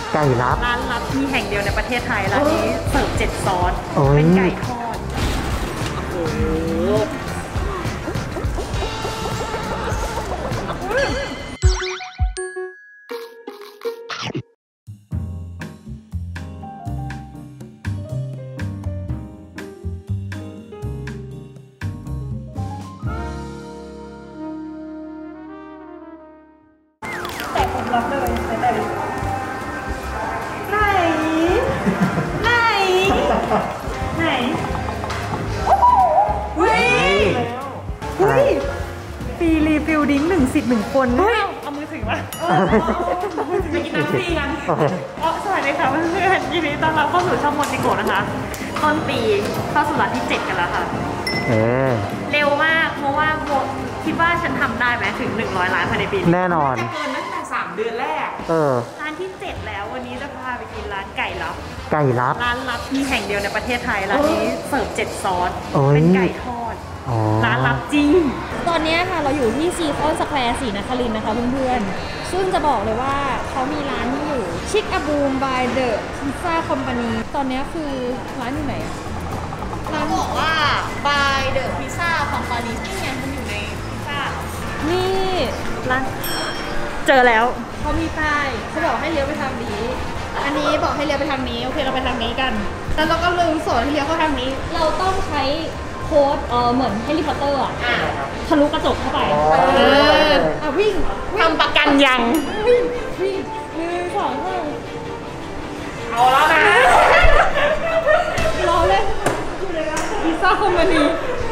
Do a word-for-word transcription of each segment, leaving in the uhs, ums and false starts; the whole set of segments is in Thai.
ไก่ลับร้านลับมีแห่งเดียวในประเทศไทยร้านนี้เสิร์ฟเจ็ดซอสเป็นไก่ทอดโอ้โหแต่ผมรับเลยแต่ไหนไหนไหนไหนเฮ้ยเฮ้ยฟรีรีฟิลดิ้งหนึ่งสิบหนึ่งคนเฮ้ยเอามือถือมาไปกินน้ำฟรีกันอ๋อสวัสดีค่ะเพื่อนๆยินดีต้อนรับเข้าสู่ช่องโมจิโกะนะคะต้นปีเข้าสู่ร้านที่เจ็ดกันแล้วค่ะเร็วมากเพราะว่าโมคิดว่าฉันทำได้ไหมถึงหนึ่งร้อยล้านภายในปีนี้แน่นอนจะเกินตั้งแต่สามเดือนแรกเออร้านที่เจ็ดแล้ววันนี้จะพาไปกินร้านไก่ลับไก่ลับร้านลับมีแห่งเดียวในประเทศไทยร้านนี้เสิร์ฟเจ็ดซอสเป็นไก่ทอดร้านลับจริงตอนนี้ค่ะเราอยู่ที่ซีคอนสแควร์ศรีนครินทร์นะคะเพื่อนๆซึ่งจะบอกเลยว่าเขามีร้านที่อยู่ชิคอาบูมบายเดอะพิซซ่าคอมพานีตอนนี้คือร้านอยู่ไหนอะร้านบอกว่า by the pizza company นี่ไงมันอยู่ในพิซซ่านี่ร้านเจอแล้วเขามีป้ายเขาบอกให้เลี้ยวไปทางนี้อันนี้บอกให้เลี้ยวไปทางนี้โอเคเราไปทางนี้กันแล้วเราก็ลืมสอนให้เลี้ยวเข้าทางนี้เราต้องใช้โค้ดเออเหมือนแฮร์รี่พอตเตอร์อ่ะทะลุกระจกเข้าไปเอออ่ะวิ่งทำประกันยังวิ่งวิ่งหนึ่งสองสามเอาแล้วนะรอเลยอยู่เลยนะพิซซ่าคอมพานี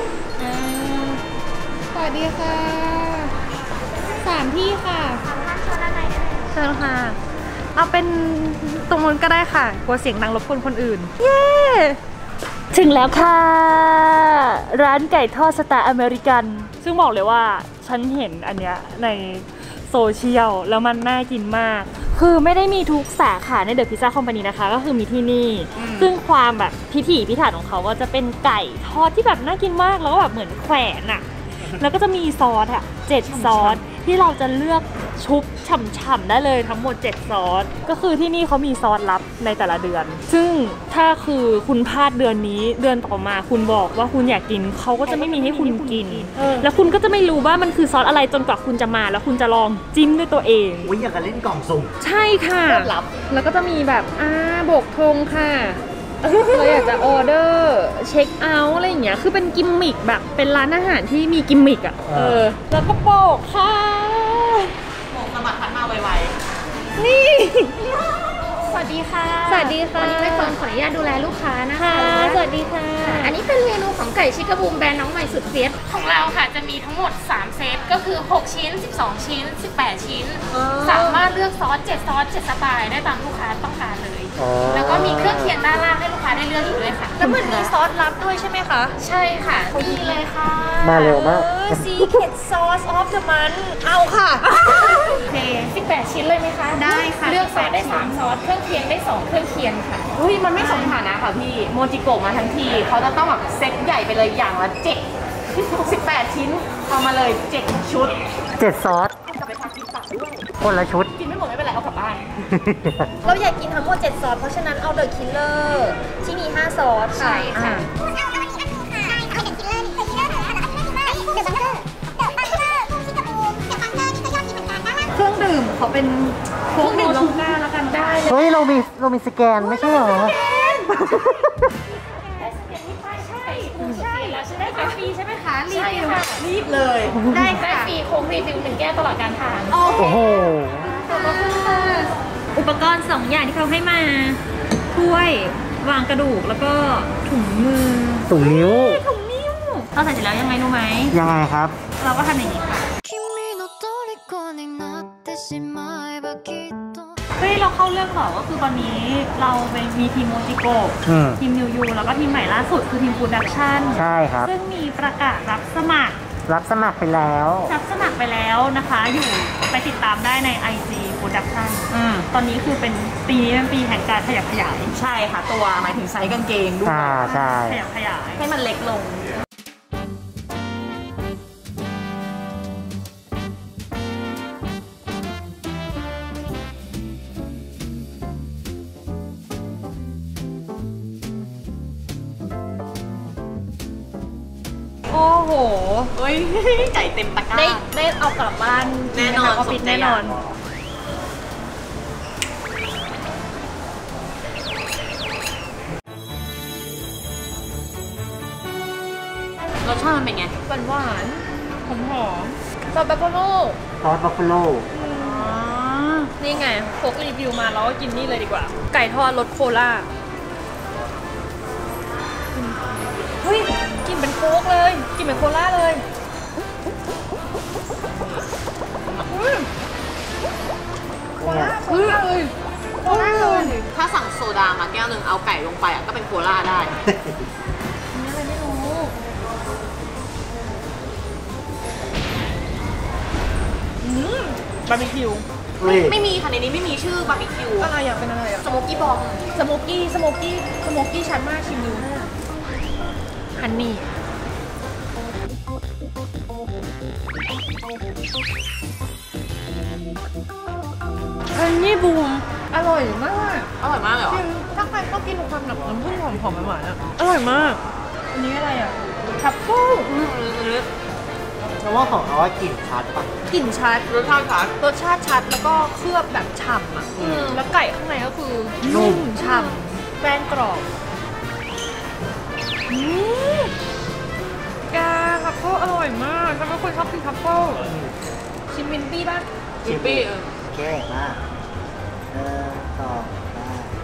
สวัสดีค่ะสามที่ค่ะเชิญค่ะเอาเป็นตรงนู้นก็ได้ค่ะกลัวเสียงดังรบกวนคนอื่นเย้ถึงแล้วค่ะร้านไก่ทอดสไตล์อเมริกันซึ่งบอกเลยว่าฉันเห็นอันเนี้ยในโซเชียลแล้วมันน่ากินมากคือไม่ได้มีทุกสาขาในเดอะพิซซ่าคอมพานีนะคะก็คือมีที่นี่ซึ่งความแบบพิถีพิถันของเขาก็จะเป็นไก่ทอดที่แบบน่ากินมากแล้วก็แบบเหมือนแขวนอะแล้วก็จะมีซอสอะเจ็ดซอสที่เราจะเลือกชุบฉ่ำๆได้เลยทั้งหมดเจ็ดซอสก็คือที่นี่เขามีซอสลับในแต่ละเดือนซึ่งถ้าคือคุณพลาดเดือนนี้เดือนต่อมาคุณบอกว่าคุณอยากกินเขาก็จะไม่มีให้คุณกินแล้วคุณก็จะไม่รู้ว่ามันคือซอสอะไรจนกว่าคุณจะมาแล้วคุณจะลองจิ้มด้วยตัวเองอุ้ยอยากจะเล่นกล่องสุ่มใช่ค่ะลับแล้วก็จะมีแบบอ่าโบกธงค่ะเราอยากจะออเดอร์เช็คเอาท์อะไรอย่างเงี้ยคือเป็นกิมมิคแบบเป็นร้านอาหารที่มีกิมมิคอ่ะเออแล้วก็โบกค่ะโบกสะบัดพัดมาไวๆนี่สวัสดีค่ะสวัสดีค่ะวันนี้ไม่เฟิร์นขออนุญาตดูแลลูกค้านะคะสวัสดีค่ะอันนี้เป็นเมนูของไก่ชิคาบูมแบรนด์น้องใหม่สุดเฟี้ยของเราค่ะจะมีทั้งหมดสามเซตก็คือหกชิ้นสิบสองชิ้นสิบแปดชิ้นสามารถเลือกซอสเจ็ดซอสเจ็ดสไตล์ได้ตามลูกค้าต้องการเลยแล้วก็มีเครื่องเคียงด้านล่างให้ลูกค้าได้เลือกอีกด้วยค่ะแล้วมันมีซอสลับด้วยใช่ไหมคะใช่ค่ะนี่เลยค่ะมาเร็วมาก Secret Sauce of the Month เอาค่ะโอเคสิบแปดชิ้นเลยไหมคะได้ค่ะเลือกซอสได้สามซอสเครื่องเคียงได้สองเครื่องเคียงค่ะอุ้ยมันไม่สมฐานะค่ะพี่โมจิโกะมาทั้งทีเขาจะต้องแบบเซตใหญ่ไปเลยอย่างละเจ็ดสิบแปดชิ้นเอามาเลยเจ็ดชุดเจ็ดซอสกลับไปพักกินตับด้วยคนละชุดกินไม่หมดไม่เป็นไรเอากลับบ้านเราอยากกินทั้งหมดเจ็ดซอสเพราะฉะนั้นเอาเดอะคิลเลอร์ที่มีห้าซอสใช่ค่ะเครื่องดื่มเขาเป็นโค้กดื่มลงหน้าแล้วกันได้เฮ้ยเรามีเรามีสแกนไม่ใช่เหรอใช่แล้วใช่ไหมคะฟรีใช่ไหมคะรีบค่ะรีบเลยได้ค่ะฟรีโค้กรีฟิลหนึ่งแก้วตลอดการทานโอ้โหขอบคุณค่ะอุปกรณ์สองอย่างที่เขาให้มาถ้วยวางกระดูกแล้วก็ถุงมือถุงนิ้วถุงนิ้วเราใส่เสร็จแล้วยังไงรู้ไหมยังไงครับเราก็ทำอย่างนี้ค่ะเฮ้ยเราเข้าเรื่องก่อนก็คือตอนนี้เราเป็นมีทีมโมจิโกะทีมนิวยูแล้วก็ทีมใหม่ล่าสุดคือทีมโปรดักชั่นใช่ครับซึ่งมีประกาศรับสมัครรับสมัครไปแล้วรับสมัครไปแล้วนะคะอยู่ไปติดตามได้ใน ไอ จี Production ตอนนี้คือเป็นปีนี้เป็นปีแห่งการขยับขยายใช่ค่ะตัวหมายถึงไซส์กางเกงด้วยใช่ขยับขยายให้มันเล็กลงเฮ้ยไก่เต็มตะกร้าได้ได้เอากลับบ้านแน่นอนออฟฟิศแน่นอนรสชาติมันเป็นไงหวานหวานหอมหอมซอสบัฟฟาโล่ซอสบัฟฟาโลนี่ไงโคกรีวิวมาเราก็กินนี่เลยดีกว่า ไก่ทอดรสโคล่าเฮ้ยกลินเป็นโค้กเลยกลินเป็นโคล่าเลยอุ้ยโคล่าโคล่าเลยโคล่าเลยถ้าสั่งโซดามาแก้วหนึ่งเอาไก่ลงไปอ่ะก็เป็นโคลาได้นี่อะไรไม่รู้อืมบาร์บีคิวเฮ้ยไม่มีค่ะในนี้ไม่มีชื่อบาร์บีคิวอะไรอยากเป็นอะไรอ่ะสโมกกี้บอมสโมกกี้สโมกกี้สโมกกี้ชัดมากชิมดูฮันนี่ฮันนี่บูมอร่อยมากอร่อยมากเลยเหรอจริงถ้าใครชอบกินความแบบน้ำผึ้งหอมหอมหวานๆอ่ะอร่อยมากอันนี้อะไรอ่ะทัฟเฟิลอืมอืมอืมเพราะว่าของเขาว่ากลิ่นชัดปะกลิ่นชัดรสชาติชัดรสชาติชัดแล้วก็เคลือบแบบฉ่ำอ่ะอืมแล้วไก่ข้างในก็คือนุ่มฉ่ำแป้งกรอบอืมแกทัฟเฟิลอร่อยมากฉันเป็นคนชอบกินทัฟเฟิลชิมมินตี้ป่ะจิปปี้เออแก่มากเออต่อได้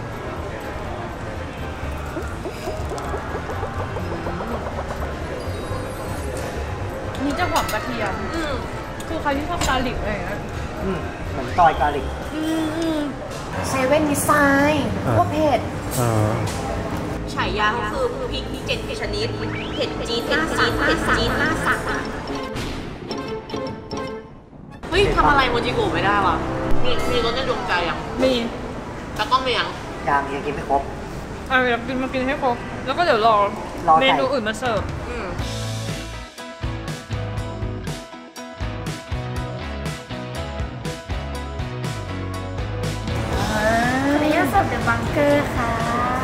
นี่จะหอมกระเทียมอืมคือใครที่ชอบกาลิกอะไรอย่างเงี้ยอืมเหมือนซอยกาลิกอืมอืมเซเว่นดีไซน์พวกเผ็ดฉายาก็คือพริกมีเจ็ดชนิดเผ็ดจี๊ดเผ็ดจี๊ดเผ็ดจี๊ดหน้าสักอ่ะเฮ้ยทำอะไรโมจิโกะไม่ได้ว่ะมีมีรสในดวงใจอ่ะมีแล้วก็มีอย่างยางยังกินไม่ครบเอาอยากกินมากินให้ครบแล้วก็เดี๋ยวรอรอไก่เมนูอื่นมาเสิร์ฟอืมอันนี้เสิร์ฟเดอะบังเกอร์ค่ะ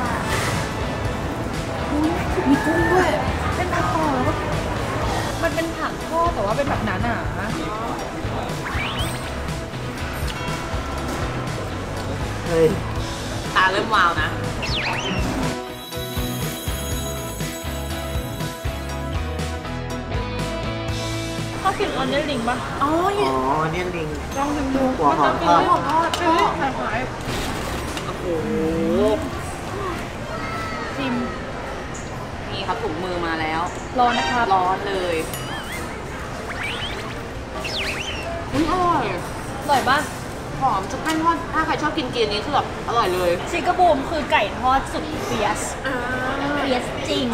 มีกุ้งด้วยเป็นผักต่อแล้วก็มันเป็นผักทอดแต่ว่าเป็นแบบหนาๆเฮ้ยตาเริ่มวาวนะเขากินออนเนลลิงป่ะอ๋ออ๋อเนี่ยลิงลองชิมดูหัวหอมทอดหอมทอดใช่ไหมคล้ายโอ้โหๆชิมนี่ครับถุงมือมาแล้วรอนะครับร้อนเลยอุ้ยอร่อยอร่อยป่ะหอมชุบแป้งทอดถ้าใครชอบกินเกี๊ยวนี้คือแบบอร่อยเลยชิคกบูมคือไก่ทอดสุดเฟียสเฟียสจริง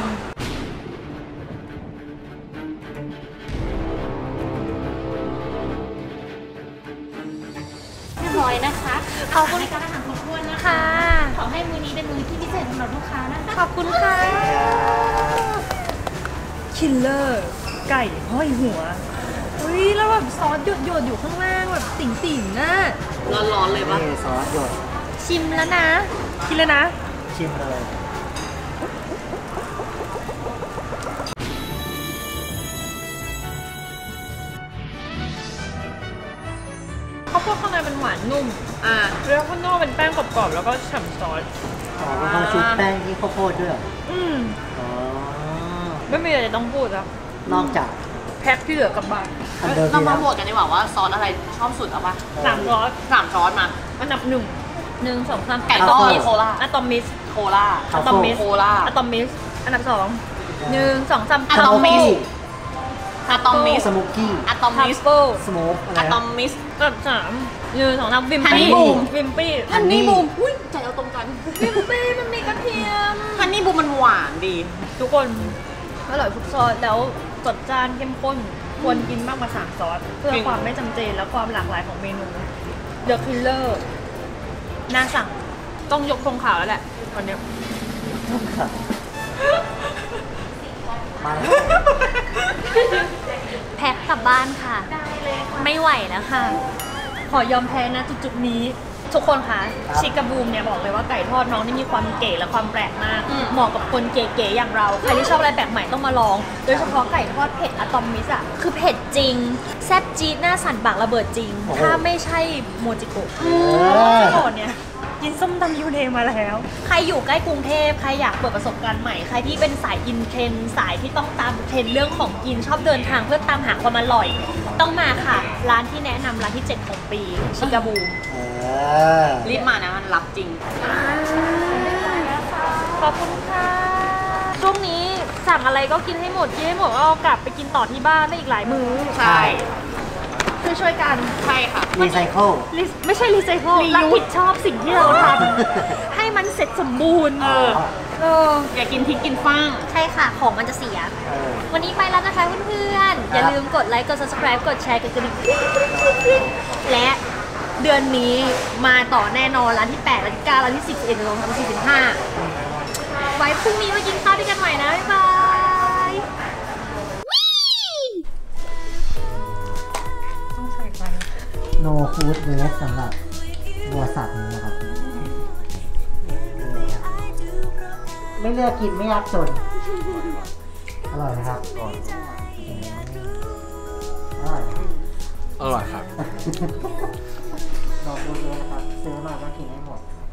เรียบร้อยนะคะขอบคุณการอาหารครบถ้วนนะคะ ขอให้มื้อนี้เป็นมื้อที่พิเศษสำหรับลูกค้านะคะขอบคุณค่ะคิลเลอร์ไก่ห้อยหัวอุ้ยแล้วแบบซอสหยดหยดๆอยู่ข้างล่างแบบติ่งติ่งๆน่ะร้อนๆเลยปะนี่ซอสหยดชิมแล้วนะกินแล้วนะชิมเลยข้าวโพดข้างในเป็นหวานนุ่มอ่าแล้วข้างนอกเป็นแป้งกรอบๆแล้วก็ฉ่ำซอสอ๋อเป็นคนชุบแป้งที่ข้าวโพดด้วยเหรออืมอ๋อไม่มีอะไรต้องพูดแล้วนอกจากแพ็คที่เหลือกลับบ้านอันเดิมเราที่มาแล้วโหวตกันดีกว่าว่าซอสอะไรชอบสุดเอาปะสามซอสสามช้อนมาอันดับหนึ่งหนึ่งสองสามไก่ทอดโคราชอะตอมิสโคล่าอะตอมิสโคล่าอะตอมิสอันดับสองหนึ่งสองสามอะสตอโมกมิสกี้อะตอมิสสโมกกี้อะตอทัมิฟสเฟิลสโมกอะไรอะตอนะมิสอันดับสามหนึ่งสองสามวิมฮันนี่ปี้บูมวิมปี้ฮันนี่บูมอุ้ยใจเราตรงกันวิมปี้มันมีกระเทียมฮันนี่บูมมันหวานดีทุกคนอร่อยทุกซอสแล้วจัดจ้านเข้มข้นควรกินมากกว่าสามซอสเพื่อจริงความไม่จำเจและความหลากหลายของเมนู The Killer น่าสั่งต้องยกธงขาวแล้วแหละวันเนี้ยมาแล้วแพ็คกลับบ้านค่ะ ได้เลยค่ะ ไม่ไหวแล้วค่ะ ขอยอมแพ้นะจุดๆนี้ทุกคนคะชิคาบูมเนี่ยบอกเลยว่าไก่ทอดน้องนี่มีความเก๋และความแปลกมากเหมาะกับคนเก๋ๆอย่างเราใครที่ชอบอะไรแปลกใหม่ต้องมาลอง โดยเฉพาะไก่ทอดเผ็ดอะตอมมิสอะคือเผ็ดจริงแซ่บจี๊ดหน้าสั่นปากระเบิดจริงถ้าไม่ใช่โมจิโกะก่อนเนี่ยกินส้มตำยูเนมาแล้วใครอยู่ใกล้กรุงเทพใครอยากเปิดประสบการณ์ใหม่ใครที่เป็นสายอินเทรนด์สายที่ต้องตามเทรนด์เรื่องของกินชอบเดินทางเพื่อตามหาความอร่อยต้องมาค่ะร้านที่แนะนำร้านที่เจ็ดของปีชิคาบูมรีบมานะมันรับจริงขอบคุณค่ะช่วงนี้สั่งอะไรก็กินให้หมดกินให้หมดเอากลับไปกินต่อที่บ้านได้อีกหลายมื้อใช่คือช่วยกันใช่ค่ะรีไซเคิล Re- ไม่ใช่รีไซเคิลรับผิดชอบสิ่งที่เราทำ ให้มันเสร็จสมบูรณ์เออเอออย่ากินทิ้งกินฟ้างใช่ค่ะ ของมันจะเสีย วันนี้ไปแล้วนะคะเพื่อนๆ อย่าลืมกดไลค์ กด subscribe กดแชร์ กดกระดิ่งและเดือนนี้มาต่อแน่นอนร้านที่แปดร้านที่เก้าร้านที่สิบ สิบเอ็ด สิบสอง สิบสาม สิบสี่ สิบห้าไว้พรุ่งนี้มากินข้าวด้วยกันใหม่นะ บ๊ายบายต้องใส่ไฟ no food waste สำหรับบัวสัตว์นี้นะครับ ไม่เลือกกินไม่ยากจน อร่อยไหมครับ อร่อยอร่อยอร่อยครับ no food waste ครับ ซื้อมาก็กินให้หมด